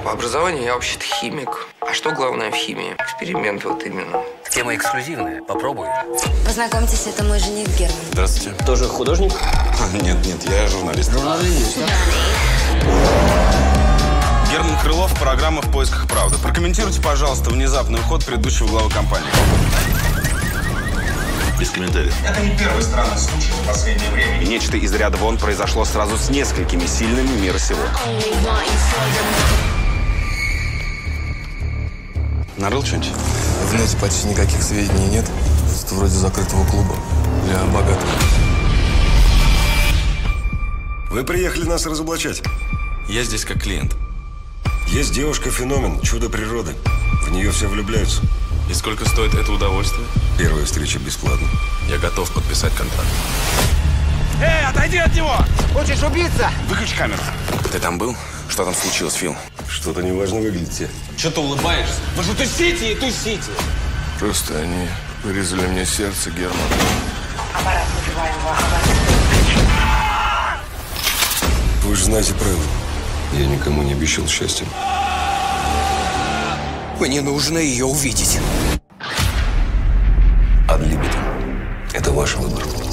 По образованию я вообще-то химик. А что главное в химии? Эксперимент вот именно. Тема эксклюзивная. Попробуй. Познакомьтесь, это мой жених Герман. Здравствуйте. Тоже художник? Нет, я журналист. Журналист, да? Герман Крылов, программа «В поисках правды». Прокомментируйте, пожалуйста, внезапный уход предыдущего главы компании. Без комментариев. Это не первый странный случай в последнее время. И нечто из ряда вон произошло сразу с несколькими сильными мира сего. Нарыл что-нибудь? В нете почти никаких сведений нет. Это вроде закрытого клуба для богатых. Вы приехали нас разоблачать. Я здесь как клиент. Есть девушка-феномен, чудо природы. В нее все влюбляются. И сколько стоит это удовольствие? Первая встреча бесплатно. Я готов подписать контракт. Эй, отойди от него! Хочешь убиться? Выключи камеру. Ты там был? Что там случилось, Фил? Что-то неважно выглядите. Что ты улыбаешься? Вы же тусите и тусите. Просто они вырезали мне сердце, Герман. Вы же знаете правила. Я никому не обещал счастья. Мне нужно ее увидеть. Ad libitum. Это ваш выбор.